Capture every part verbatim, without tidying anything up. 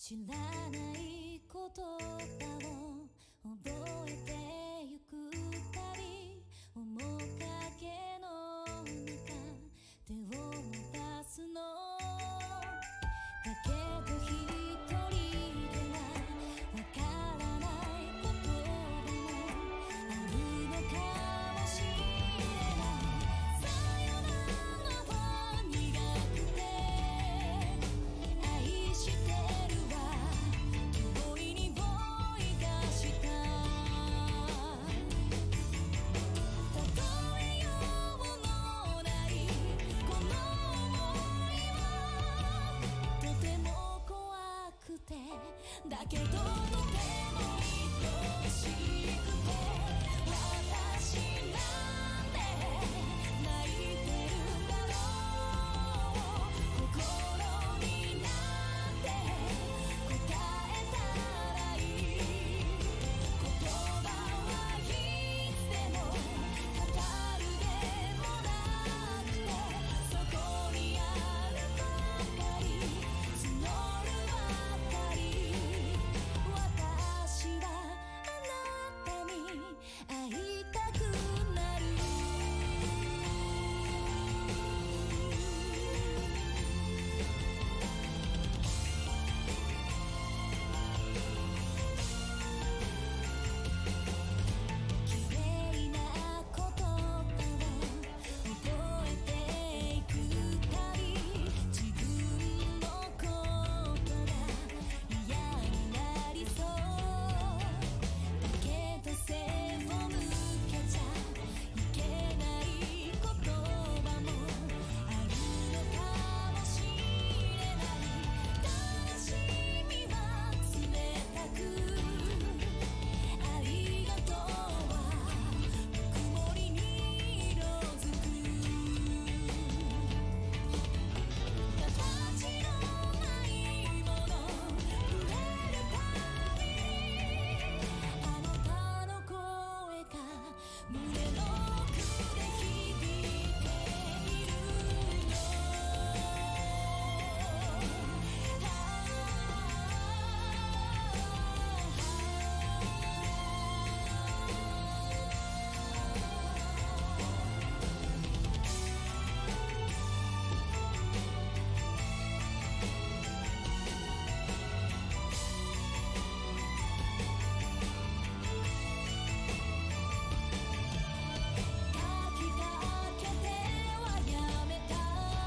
知らない言葉を覚えてゆくたび、面影の中手を伸ばすのだけど、一人ではわからないこともあるのかもしれない。さよならは苦くて愛してるわ、遠いに追い出した例えようのないこの想いはとても怖くて、だけどとても愛しくて、私なんて泣いてるだろう、心になんて答えたらいい。言葉はいつでも語るでもなくて、そこにあるばかり募るばかり。私はあなたに会いたくなる。綺麗な言葉を覚えていくたび、自分のことが嫌になりそうだけど、背を向けちゃいけない言葉もあるのかもしれない。悲しみは冷たく、ありがとうはぬくもりに色づく。形のないもの触れるたびに、あなたの声が胸の奥で響いているの。書きかけてはやめた、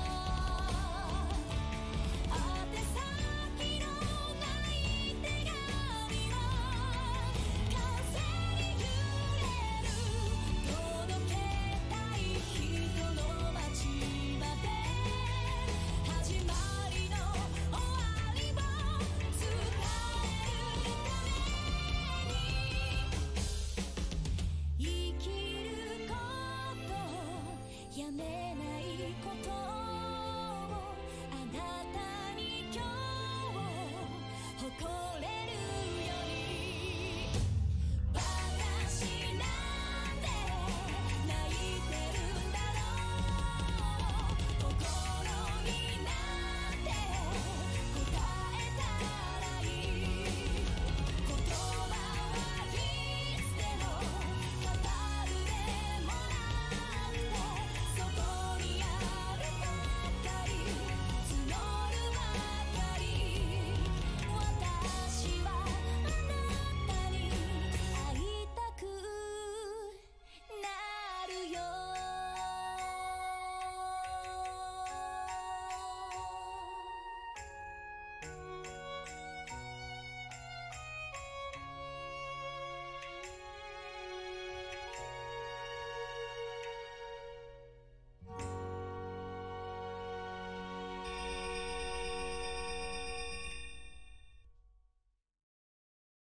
宛先のない手紙は風に揺れる、届けたい人の街まで、始まりの終わりを伝えるために、生きることをやめないことを、あなたに今日誇れ